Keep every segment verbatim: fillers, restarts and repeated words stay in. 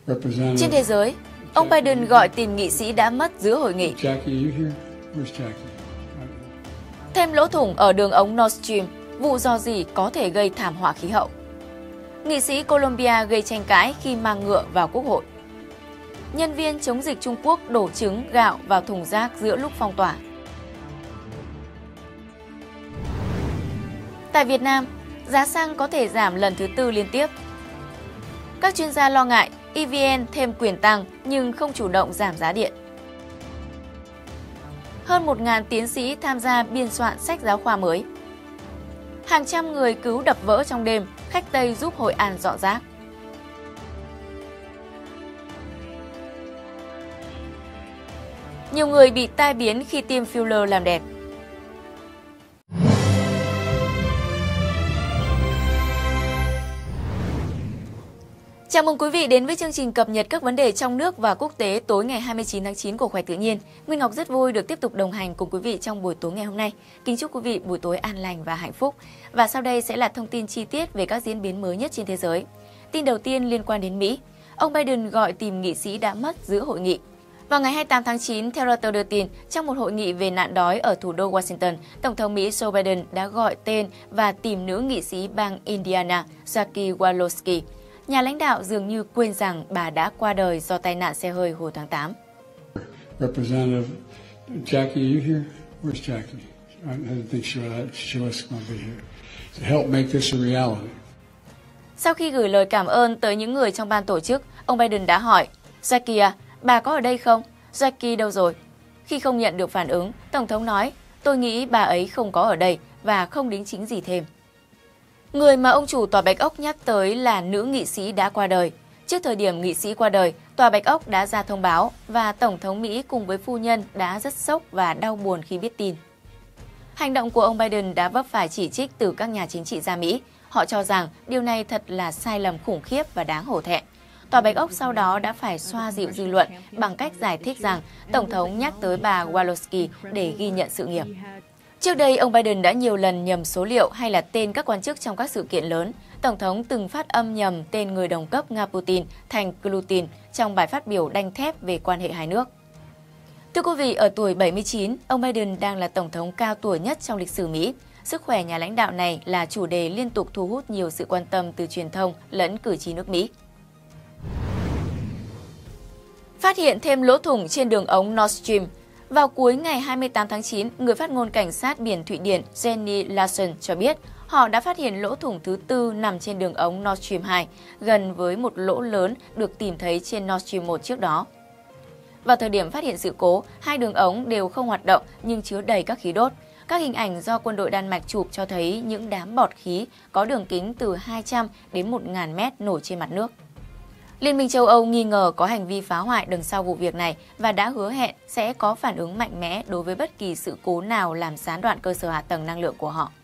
Trên thế giới, ông Biden gọi tìm nghị sĩ đã mất giữa hội nghị. Thêm lỗ thủng ở đường ống Nord Stream, vụ rò rỉ có thể gây thảm họa khí hậu. Nghị sĩ Colombia gây tranh cãi khi mang ngựa vào Quốc hội. Nhân viên chống dịch Trung Quốc đổ trứng, gạo vào thùng rác giữa lúc phong tỏa. Tại Việt Nam, giá xăng có thể giảm lần thứ tư liên tiếp. Các chuyên gia lo ngại e vê en thêm quyền tăng nhưng không chủ động giảm giá điện. Hơn một nghìn tiến sĩ tham gia biên soạn sách giáo khoa mới. Hàng trăm người cứu đập vỡ trong đêm, khách Tây giúp Hội An dọn rác. Nhiều người bị tai biến khi tiêm filler làm đẹp. Chào mừng quý vị đến với chương trình cập nhật các vấn đề trong nước và quốc tế tối ngày hai mươi chín tháng chín của Khỏe Tự Nhiên. Nguyên Ngọc rất vui được tiếp tục đồng hành cùng quý vị trong buổi tối ngày hôm nay. Kính chúc quý vị buổi tối an lành và hạnh phúc. Và sau đây sẽ là thông tin chi tiết về các diễn biến mới nhất trên thế giới. Tin đầu tiên liên quan đến Mỹ. Ông Biden gọi tìm nghị sĩ đã mất giữa hội nghị. Vào ngày hai mươi tám tháng chín, theo Reuters đưa tin, trong một hội nghị về nạn đói ở thủ đô Washington, Tổng thống Mỹ Joe Biden đã gọi tên và tìm nữ nghị sĩ bang Indiana, Jackie Walorski. Nhà lãnh đạo dường như quên rằng bà đã qua đời do tai nạn xe hơi hồi tháng tám. Representative Jackie, are you here? Where's Jackie? I didn't think she was, she was going to be here. To help make this a reality. Sau khi gửi lời cảm ơn tới những người trong ban tổ chức, ông Biden đã hỏi, Jackie à, bà có ở đây không? Jackie đâu rồi? Khi không nhận được phản ứng, Tổng thống nói, tôi nghĩ bà ấy không có ở đây và không đính chính gì thêm. Người mà ông chủ Tòa Bạch Ốc nhắc tới là nữ nghị sĩ đã qua đời. Trước thời điểm nghị sĩ qua đời, Tòa Bạch Ốc đã ra thông báo và Tổng thống Mỹ cùng với phu nhân đã rất sốc và đau buồn khi biết tin. Hành động của ông Biden đã vấp phải chỉ trích từ các nhà chính trị gia Mỹ. Họ cho rằng điều này thật là sai lầm khủng khiếp và đáng hổ thẹn. Tòa Bạch Ốc sau đó đã phải xoa dịu dư luận bằng cách giải thích rằng Tổng thống nhắc tới bà Walorski để ghi nhận sự nghiệp. Trước đây, ông Biden đã nhiều lần nhầm số liệu hay là tên các quan chức trong các sự kiện lớn. Tổng thống từng phát âm nhầm tên người đồng cấp Nga Putin thành Putin trong bài phát biểu đanh thép về quan hệ hai nước. Thưa quý vị, ở tuổi bảy mươi chín, ông Biden đang là tổng thống cao tuổi nhất trong lịch sử Mỹ. Sức khỏe nhà lãnh đạo này là chủ đề liên tục thu hút nhiều sự quan tâm từ truyền thông lẫn cử tri nước Mỹ. Phát hiện thêm lỗ thủng trên đường ống Nord Stream. Vào cuối ngày hai mươi tám tháng chín, người phát ngôn cảnh sát biển Thụy Điển Jenny Larsson cho biết họ đã phát hiện lỗ thủng thứ tư nằm trên đường ống Nord Stream hai, gần với một lỗ lớn được tìm thấy trên Nord Stream một trước đó. Vào thời điểm phát hiện sự cố, hai đường ống đều không hoạt động nhưng chứa đầy các khí đốt. Các hình ảnh do quân đội Đan Mạch chụp cho thấy những đám bọt khí có đường kính từ hai trăm đến một nghìn mét nổi trên mặt nước. Liên minh châu Âu nghi ngờ có hành vi phá hoại đằng sau vụ việc này và đã hứa hẹn sẽ có phản ứng mạnh mẽ đối với bất kỳ sự cố nào làm gián đoạn cơ sở hạ tầng năng lượng của họ.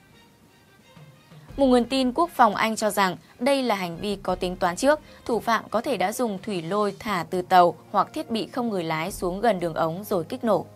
Một nguồn tin quốc phòng Anh cho rằng đây là hành vi có tính toán trước, thủ phạm có thể đã dùng thủy lôi thả từ tàu hoặc thiết bị không người lái xuống gần đường ống rồi kích nổ.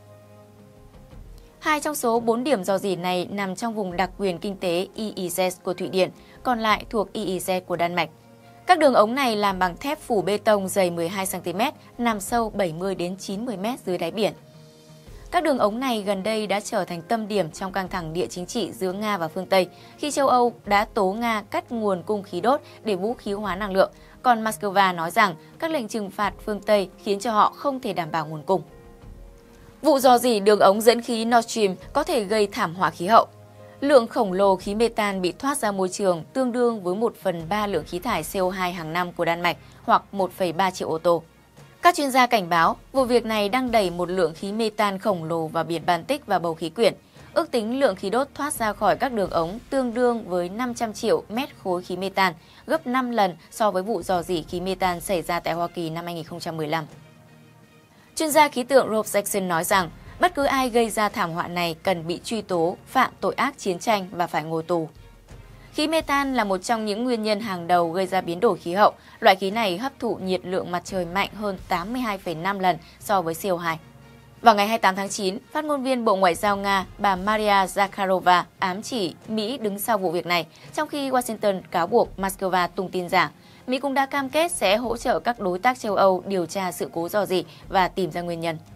Hai trong số bốn điểm rò rỉ này nằm trong vùng đặc quyền kinh tế e e zét của Thụy Điển, còn lại thuộc e e zét của Đan Mạch. Các đường ống này làm bằng thép phủ bê tông dày mười hai xăng ti mét, nằm sâu bảy mươi đến chín mươi mét dưới đáy biển. Các đường ống này gần đây đã trở thành tâm điểm trong căng thẳng địa chính trị giữa Nga và phương Tây, khi châu Âu đã tố Nga cắt nguồn cung khí đốt để vũ khí hóa năng lượng, còn Moscow nói rằng các lệnh trừng phạt phương Tây khiến cho họ không thể đảm bảo nguồn cung. Vụ rò rỉ đường ống dẫn khí Nord Stream có thể gây thảm họa khí hậu. Lượng khổng lồ khí metan bị thoát ra môi trường tương đương với một phần ba lượng khí thải xê o hai hàng năm của Đan Mạch hoặc một phẩy ba triệu ô tô. Các chuyên gia cảnh báo vụ việc này đang đẩy một lượng khí metan khổng lồ vào biển Baltic và bầu khí quyển. Ước tính lượng khí đốt thoát ra khỏi các đường ống tương đương với năm trăm triệu mét khối khí metan, gấp năm lần so với vụ rò rỉ khí metan xảy ra tại Hoa Kỳ năm hai nghìn không trăm mười lăm. Chuyên gia khí tượng Rob Jackson nói rằng bất cứ ai gây ra thảm họa này cần bị truy tố, phạm tội ác chiến tranh và phải ngồi tù. Khí metan là một trong những nguyên nhân hàng đầu gây ra biến đổi khí hậu. Loại khí này hấp thụ nhiệt lượng mặt trời mạnh hơn tám mươi hai phẩy năm lần so với xê o hai. Vào ngày hai mươi tám tháng chín, phát ngôn viên Bộ Ngoại giao Nga bà Maria Zakharova ám chỉ Mỹ đứng sau vụ việc này, trong khi Washington cáo buộc Moscow tung tin giả. Mỹ cũng đã cam kết sẽ hỗ trợ các đối tác châu Âu điều tra sự cố rò rỉ và tìm ra nguyên nhân.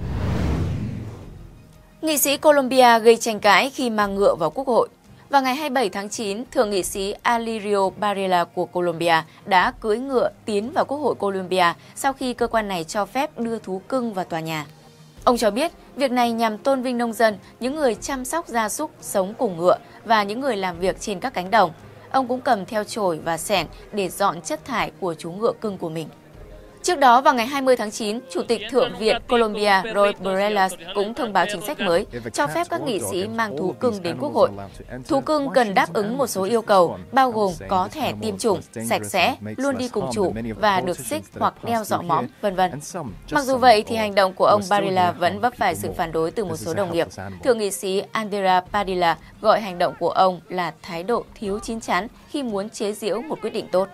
Nghị sĩ Colombia gây tranh cãi khi mang ngựa vào Quốc hội. Vào ngày hai mươi bảy tháng chín, Thượng nghị sĩ Alirio Varela của Colombia đã cưỡi ngựa tiến vào Quốc hội Colombia sau khi cơ quan này cho phép đưa thú cưng vào tòa nhà. Ông cho biết việc này nhằm tôn vinh nông dân, những người chăm sóc gia súc sống cùng ngựa và những người làm việc trên các cánh đồng. Ông cũng cầm theo chổi và xẻng để dọn chất thải của chú ngựa cưng của mình. Trước đó, vào ngày hai mươi tháng chín, Chủ tịch Thượng viện Colombia Roy Barreras cũng thông báo chính sách mới cho phép các nghị sĩ mang thú cưng đến Quốc hội. Thú cưng cần đáp ứng một số yêu cầu, bao gồm có thẻ tiêm chủng, sạch sẽ, luôn đi cùng chủ và được xích hoặc đeo dọ mõm, vân vân. Mặc dù vậy, thì hành động của ông Barreras vẫn vấp phải sự phản đối từ một số đồng nghiệp. Thượng nghị sĩ Andrea Padilla gọi hành động của ông là thái độ thiếu chín chắn khi muốn chế giễu một quyết định tốt.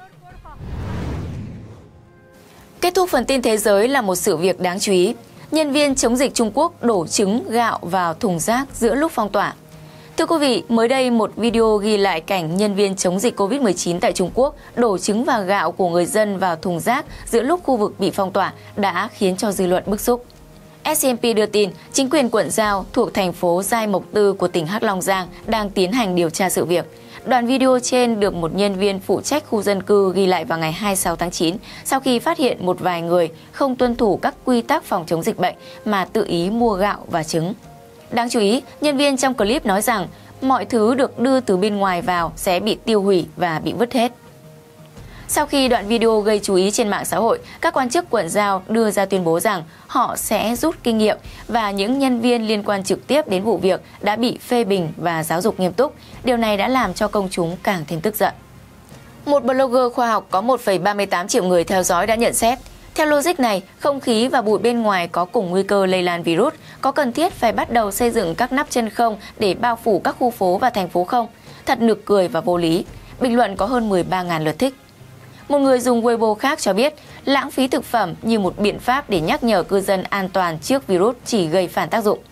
Kết thúc phần tin thế giới là một sự việc đáng chú ý. Nhân viên chống dịch Trung Quốc đổ trứng, gạo vào thùng rác giữa lúc phong tỏa. Thưa quý vị, mới đây một video ghi lại cảnh nhân viên chống dịch Covid mười chín tại Trung Quốc đổ trứng và gạo của người dân vào thùng rác giữa lúc khu vực bị phong tỏa đã khiến cho dư luận bức xúc. ét xê em pê đưa tin, chính quyền quận Giao thuộc thành phố Giai Mộc Tư của tỉnh Hắc Long Giang đang tiến hành điều tra sự việc. Đoạn video trên được một nhân viên phụ trách khu dân cư ghi lại vào ngày hai mươi sáu tháng chín sau khi phát hiện một vài người không tuân thủ các quy tắc phòng chống dịch bệnh mà tự ý mua gạo và trứng. Đáng chú ý, nhân viên trong clip nói rằng mọi thứ được đưa từ bên ngoài vào sẽ bị tiêu hủy và bị vứt hết. Sau khi đoạn video gây chú ý trên mạng xã hội, các quan chức quận Giao đưa ra tuyên bố rằng họ sẽ rút kinh nghiệm và những nhân viên liên quan trực tiếp đến vụ việc đã bị phê bình và giáo dục nghiêm túc. Điều này đã làm cho công chúng càng thêm tức giận. Một blogger khoa học có một phẩy ba mươi tám triệu người theo dõi đã nhận xét, theo logic này, không khí và bụi bên ngoài có cùng nguy cơ lây lan virus, có cần thiết phải bắt đầu xây dựng các nắp chân không để bao phủ các khu phố và thành phố không? Thật nực cười và vô lý. Bình luận có hơn mười ba nghìn lượt thích. Một người dùng Weibo khác cho biết, lãng phí thực phẩm như một biện pháp để nhắc nhở cư dân an toàn trước virus chỉ gây phản tác dụng.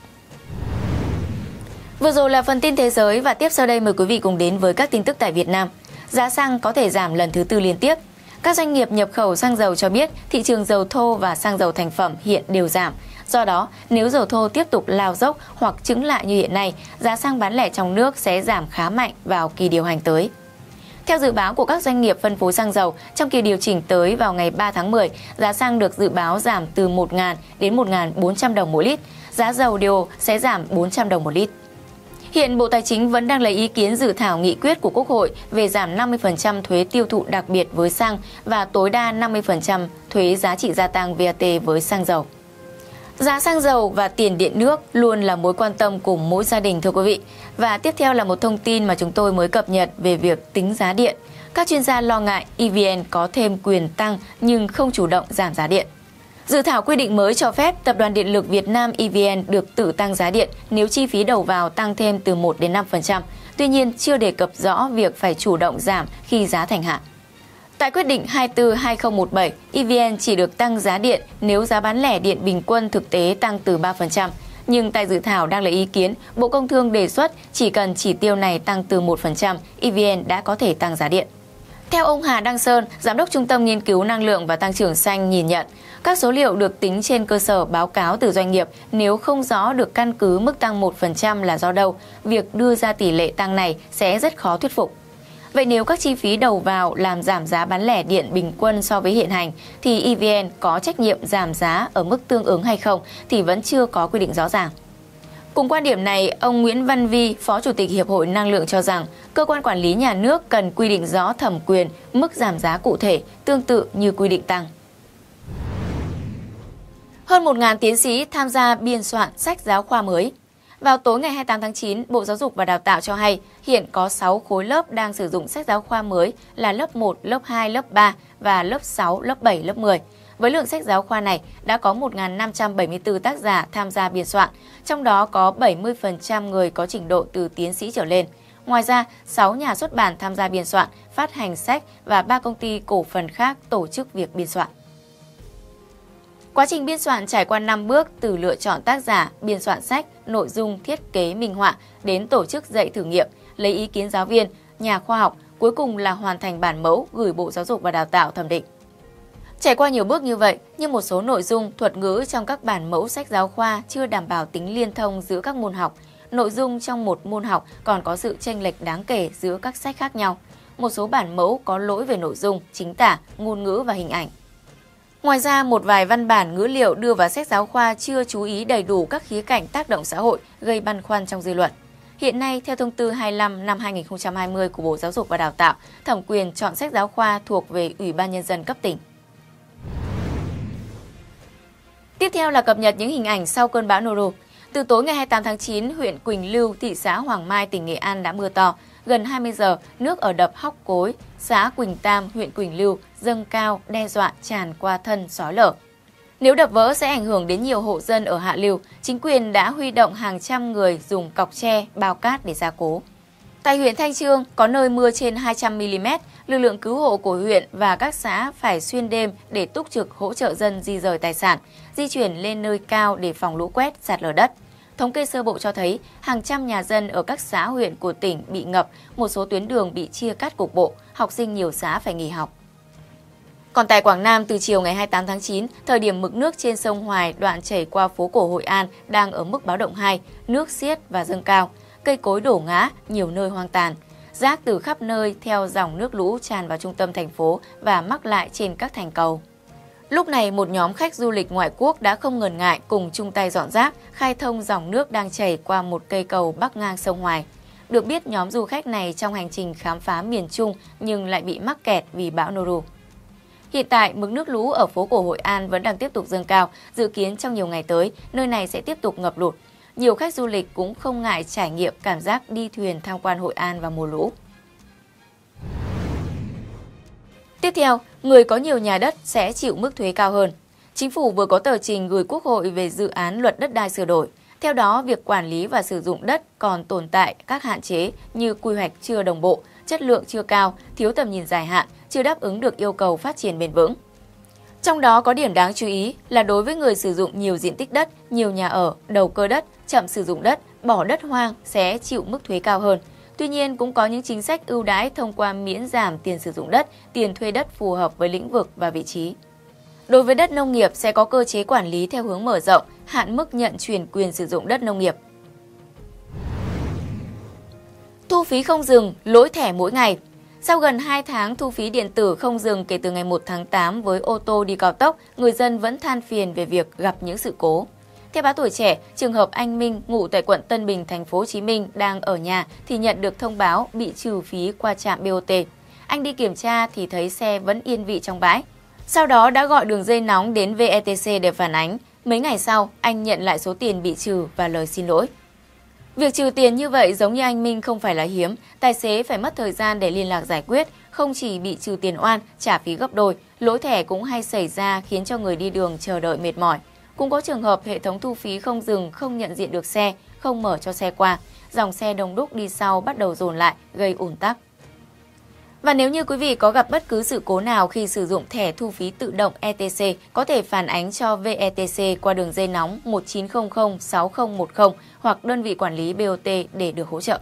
Vừa rồi là phần tin thế giới và tiếp sau đây mời quý vị cùng đến với các tin tức tại Việt Nam. Giá xăng có thể giảm lần thứ tư liên tiếp. Các doanh nghiệp nhập khẩu xăng dầu cho biết thị trường dầu thô và xăng dầu thành phẩm hiện đều giảm. Do đó, nếu dầu thô tiếp tục lao dốc hoặc chững lại như hiện nay, giá xăng bán lẻ trong nước sẽ giảm khá mạnh vào kỳ điều hành tới. Theo dự báo của các doanh nghiệp phân phối xăng dầu, trong kỳ điều chỉnh tới vào ngày ba tháng mười, giá xăng được dự báo giảm từ một nghìn đến một nghìn bốn trăm đồng mỗi lít. Giá dầu đeo sẽ giảm bốn trăm đồng một lít. Hiện Bộ Tài chính vẫn đang lấy ý kiến dự thảo nghị quyết của Quốc hội về giảm năm mươi phần trăm thuế tiêu thụ đặc biệt với xăng và tối đa năm mươi phần trăm thuế giá trị gia tăng vê a tê với xăng dầu. Giá xăng dầu và tiền điện nước luôn là mối quan tâm của mỗi gia đình thưa quý vị. Và tiếp theo là một thông tin mà chúng tôi mới cập nhật về việc tính giá điện. Các chuyên gia lo ngại e vê en có thêm quyền tăng nhưng không chủ động giảm giá điện. Dự thảo quy định mới cho phép Tập đoàn Điện lực Việt Nam e vê en được tự tăng giá điện nếu chi phí đầu vào tăng thêm từ một đến năm phần trăm. Tuy nhiên, chưa đề cập rõ việc phải chủ động giảm khi giá thành hạn. Tại quyết định hai mươi tư trên hai nghìn không trăm mười bảy, e vê en chỉ được tăng giá điện nếu giá bán lẻ điện bình quân thực tế tăng từ ba phần trăm. Nhưng tại dự thảo đang lấy ý kiến, Bộ Công Thương đề xuất chỉ cần chỉ tiêu này tăng từ một phần trăm, e vê en đã có thể tăng giá điện. Theo ông Hà Đăng Sơn, Giám đốc Trung tâm Nghiên cứu Năng lượng và Tăng trưởng Xanh nhìn nhận, các số liệu được tính trên cơ sở báo cáo từ doanh nghiệp nếu không rõ được căn cứ mức tăng một phần trăm là do đâu, việc đưa ra tỷ lệ tăng này sẽ rất khó thuyết phục. Vậy nếu các chi phí đầu vào làm giảm giá bán lẻ điện bình quân so với hiện hành, thì e vê en có trách nhiệm giảm giá ở mức tương ứng hay không thì vẫn chưa có quy định rõ ràng. Cùng quan điểm này, ông Nguyễn Văn Vi, Phó Chủ tịch Hiệp hội Năng lượng cho rằng, cơ quan quản lý nhà nước cần quy định rõ thẩm quyền, mức giảm giá cụ thể, tương tự như quy định tăng. Hơn một nghìn tiến sĩ tham gia biên soạn sách giáo khoa mới. Vào tối ngày hai mươi tám tháng chín, Bộ Giáo dục và Đào tạo cho hay hiện có sáu khối lớp đang sử dụng sách giáo khoa mới là lớp một, lớp hai, lớp ba và lớp sáu, lớp bảy, lớp mười. Với lượng sách giáo khoa này, đã có một nghìn năm trăm bảy mươi tư tác giả tham gia biên soạn, trong đó có bảy mươi phần trăm người có trình độ từ tiến sĩ trở lên. Ngoài ra, sáu nhà xuất bản tham gia biên soạn, phát hành sách và ba công ty cổ phần khác tổ chức việc biên soạn. Quá trình biên soạn trải qua năm bước từ lựa chọn tác giả, biên soạn sách, nội dung, thiết kế, minh họa đến tổ chức dạy thử nghiệm, lấy ý kiến giáo viên, nhà khoa học, cuối cùng là hoàn thành bản mẫu gửi Bộ Giáo dục và Đào tạo thẩm định. Trải qua nhiều bước như vậy, nhưng một số nội dung, thuật ngữ trong các bản mẫu sách giáo khoa chưa đảm bảo tính liên thông giữa các môn học. Nội dung trong một môn học còn có sự chênh lệch đáng kể giữa các sách khác nhau. Một số bản mẫu có lỗi về nội dung, chính tả, ngôn ngữ và hình ảnh. Ngoài ra, một vài văn bản ngữ liệu đưa vào sách giáo khoa chưa chú ý đầy đủ các khía cạnh tác động xã hội, gây băn khoăn trong dư luận. Hiện nay, theo thông tư hai mươi lăm năm hai nghìn không trăm hai mươi của Bộ Giáo dục và Đào tạo, thẩm quyền chọn sách giáo khoa thuộc về Ủy ban Nhân dân cấp tỉnh. Tiếp theo là cập nhật những hình ảnh sau cơn bão Noru. Từ tối ngày hai mươi tám tháng chín, huyện Quỳnh Lưu, thị xã Hoàng Mai, tỉnh Nghệ An đã mưa to. Gần hai mươi giờ, nước ở đập Hóc Cối, xã Quỳnh Tam, huyện Quỳnh Lưu dâng cao, đe dọa tràn qua thân xói lở. Nếu đập vỡ sẽ ảnh hưởng đến nhiều hộ dân ở hạ lưu, chính quyền đã huy động hàng trăm người dùng cọc tre, bao cát để gia cố. Tại huyện Thanh Chương, có nơi mưa trên hai trăm mi li mét, lực lượng cứu hộ của huyện và các xã phải xuyên đêm để túc trực hỗ trợ dân di rời tài sản, di chuyển lên nơi cao để phòng lũ quét, sạt lở đất. Thống kê sơ bộ cho thấy, hàng trăm nhà dân ở các xã huyện của tỉnh bị ngập, một số tuyến đường bị chia cắt cục bộ, học sinh nhiều xã phải nghỉ học. Còn tại Quảng Nam, từ chiều ngày hai mươi tám tháng chín, thời điểm mực nước trên sông Hoài đoạn chảy qua phố cổ Hội An đang ở mức báo động hai, nước xiết và dâng cao. Cây cối đổ ngã, nhiều nơi hoang tàn. Rác từ khắp nơi theo dòng nước lũ tràn vào trung tâm thành phố và mắc lại trên các thành cầu. Lúc này, một nhóm khách du lịch ngoại quốc đã không ngần ngại cùng chung tay dọn rác, khai thông dòng nước đang chảy qua một cây cầu bắc ngang sông Hoài. Được biết, nhóm du khách này trong hành trình khám phá miền Trung nhưng lại bị mắc kẹt vì bão Noru. Hiện tại, mực nước lũ ở phố cổ Hội An vẫn đang tiếp tục dâng cao, dự kiến trong nhiều ngày tới, nơi này sẽ tiếp tục ngập lụt. Nhiều khách du lịch cũng không ngại trải nghiệm cảm giác đi thuyền tham quan Hội An vào mùa lũ. Tiếp theo, người có nhiều nhà đất sẽ chịu mức thuế cao hơn. Chính phủ vừa có tờ trình gửi Quốc hội về dự án luật đất đai sửa đổi. Theo đó, việc quản lý và sử dụng đất còn tồn tại các hạn chế như quy hoạch chưa đồng bộ, chất lượng chưa cao, thiếu tầm nhìn dài hạn, chưa đáp ứng được yêu cầu phát triển bền vững. Trong đó có điểm đáng chú ý là đối với người sử dụng nhiều diện tích đất, nhiều nhà ở, đầu cơ đất, chậm sử dụng đất, bỏ đất hoang sẽ chịu mức thuế cao hơn. Tuy nhiên, cũng có những chính sách ưu đãi thông qua miễn giảm tiền sử dụng đất, tiền thuê đất phù hợp với lĩnh vực và vị trí. Đối với đất nông nghiệp sẽ có cơ chế quản lý theo hướng mở rộng, hạn mức nhận chuyển quyền sử dụng đất nông nghiệp. Thu phí không dừng, lỗi thẻ mỗi ngày. Sau gần hai tháng thu phí điện tử không dừng kể từ ngày một tháng tám với ô tô đi cao tốc, người dân vẫn than phiền về việc gặp những sự cố. Theo báo Tuổi Trẻ, trường hợp anh Minh ngụ tại quận Tân Bình, thành phố Hồ Chí Minh đang ở nhà thì nhận được thông báo bị trừ phí qua trạm bê o tê. Anh đi kiểm tra thì thấy xe vẫn yên vị trong bãi. Sau đó đã gọi đường dây nóng đến vê e tê xê để phản ánh. Mấy ngày sau, anh nhận lại số tiền bị trừ và lời xin lỗi. Việc trừ tiền như vậy giống như anh Minh không phải là hiếm, tài xế phải mất thời gian để liên lạc giải quyết, không chỉ bị trừ tiền oan, trả phí gấp đôi, lỗi thẻ cũng hay xảy ra khiến cho người đi đường chờ đợi mệt mỏi. Cũng có trường hợp hệ thống thu phí không dừng không nhận diện được xe, không mở cho xe qua, dòng xe đông đúc đi sau bắt đầu dồn lại, gây ùn tắc. Và nếu như quý vị có gặp bất cứ sự cố nào khi sử dụng thẻ thu phí tự động e tê xê, có thể phản ánh cho vê e tê xê qua đường dây nóng một chín không không sáu không một không hoặc đơn vị quản lý bê o tê để được hỗ trợ.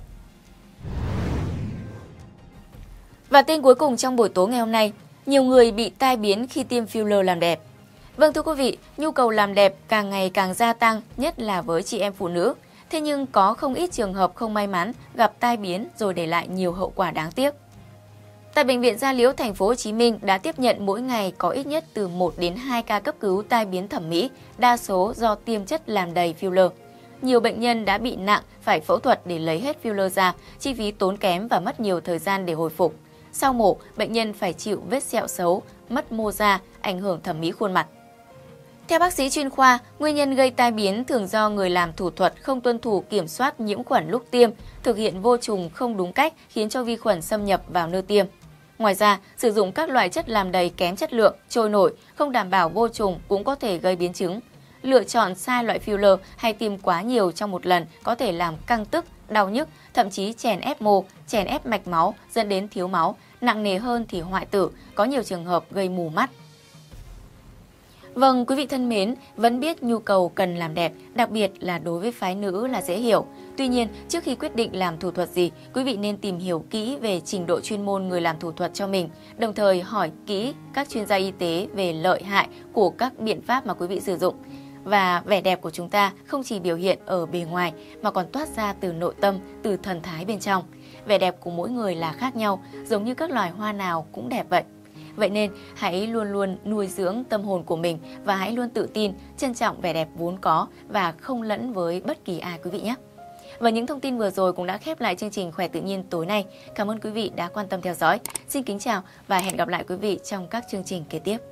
Và tin cuối cùng trong buổi tối ngày hôm nay, nhiều người bị tai biến khi tiêm filler làm đẹp. Vâng thưa quý vị, nhu cầu làm đẹp càng ngày càng gia tăng, nhất là với chị em phụ nữ. Thế nhưng có không ít trường hợp không may mắn gặp tai biến rồi để lại nhiều hậu quả đáng tiếc. Tại Bệnh viện Da Liễu thành phố Hồ Chí Minh đã tiếp nhận mỗi ngày có ít nhất từ một đến hai ca cấp cứu tai biến thẩm mỹ, đa số do tiêm chất làm đầy filler. Nhiều bệnh nhân đã bị nặng phải phẫu thuật để lấy hết filler ra, chi phí tốn kém và mất nhiều thời gian để hồi phục. Sau mổ, bệnh nhân phải chịu vết sẹo xấu, mất mô da, ảnh hưởng thẩm mỹ khuôn mặt. Theo bác sĩ chuyên khoa, nguyên nhân gây tai biến thường do người làm thủ thuật không tuân thủ kiểm soát nhiễm khuẩn lúc tiêm, thực hiện vô trùng không đúng cách khiến cho vi khuẩn xâm nhập vào nơi tiêm. Ngoài ra, sử dụng các loại chất làm đầy kém chất lượng, trôi nổi, không đảm bảo vô trùng cũng có thể gây biến chứng. Lựa chọn sai loại filler hay tiêm quá nhiều trong một lần có thể làm căng tức, đau nhức, thậm chí chèn ép mô, chèn ép mạch máu dẫn đến thiếu máu, nặng nề hơn thì hoại tử, có nhiều trường hợp gây mù mắt. Vâng, quý vị thân mến, vẫn biết nhu cầu cần làm đẹp, đặc biệt là đối với phái nữ là dễ hiểu. Tuy nhiên, trước khi quyết định làm thủ thuật gì, quý vị nên tìm hiểu kỹ về trình độ chuyên môn người làm thủ thuật cho mình, đồng thời hỏi kỹ các chuyên gia y tế về lợi hại của các biện pháp mà quý vị sử dụng. Và vẻ đẹp của chúng ta không chỉ biểu hiện ở bề ngoài mà còn toát ra từ nội tâm, từ thần thái bên trong. Vẻ đẹp của mỗi người là khác nhau, giống như các loài hoa nào cũng đẹp vậy. Vậy nên hãy luôn luôn nuôi dưỡng tâm hồn của mình và hãy luôn tự tin, trân trọng vẻ đẹp vốn có và không lẫn với bất kỳ ai quý vị nhé. Và những thông tin vừa rồi cũng đã khép lại chương trình Khỏe Tự Nhiên tối nay. Cảm ơn quý vị đã quan tâm theo dõi. Xin kính chào và hẹn gặp lại quý vị trong các chương trình kế tiếp.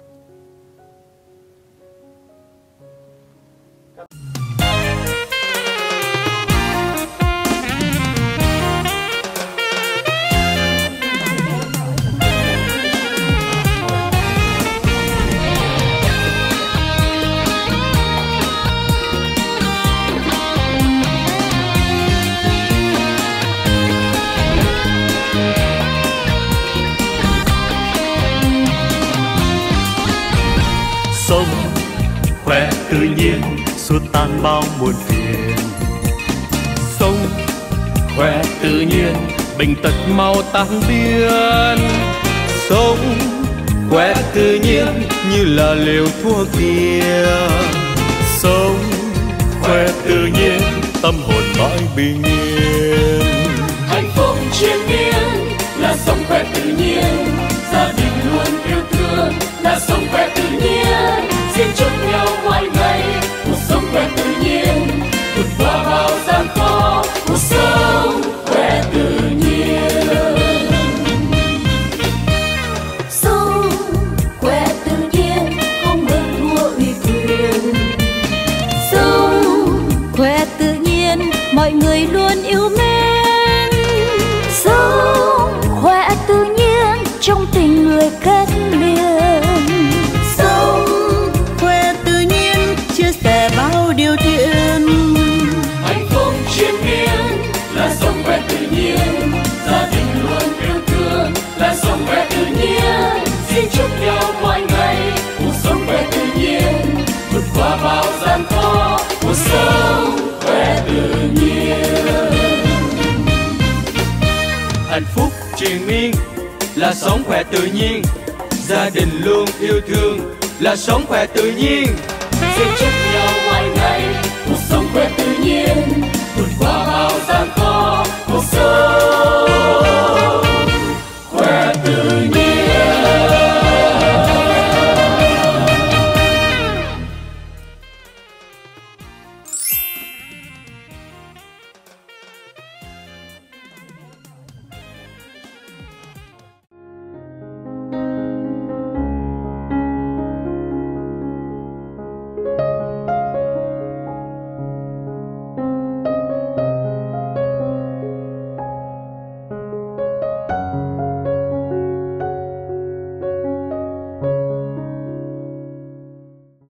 Sống khỏe tự nhiên xua tan bao muộn phiền. Sống khỏe tự nhiên bệnh tật mau tan biến. Sống khỏe tự nhiên như là liều thuốc kia. Sống khỏe tự nhiên tâm hồn mãi bình yên. Hạnh phúc triền miên là sống khỏe tự nhiên, gia đình luôn yêu thương là sống khỏe tự nhiên. Xin chúc nhau mọi ngày cuộc sống khỏe tự nhiên, vượt qua bao gian khó, cuộc sống khỏe tự nhiên. Sống khỏe tự nhiên, không được thua ủy quyền. Sống khỏe tự nhiên, mọi người luôn yêu mến. Sống khỏe tự nhiên, trong tình người kết liền. Sống khỏe tự nhiên, chia sẻ bao điều thiện. Hạnh phúc triền miên là sống khỏe tự nhiên, gia đình luôn yêu thương là sống khỏe tự nhiên. Xin chúc nhau mọi ngày cuộc sống khỏe tự nhiên, vượt qua bao gian khó, cuộc sống khỏe tự nhiên. Hạnh phúc triền miên là sống khỏe tự nhiên, gia đình luôn yêu thương là sống khỏe tự nhiên. Xin chúc nhau mọi ngày cuộc sống khỏe tự nhiên, vượt qua bao gian khó, cuộc sống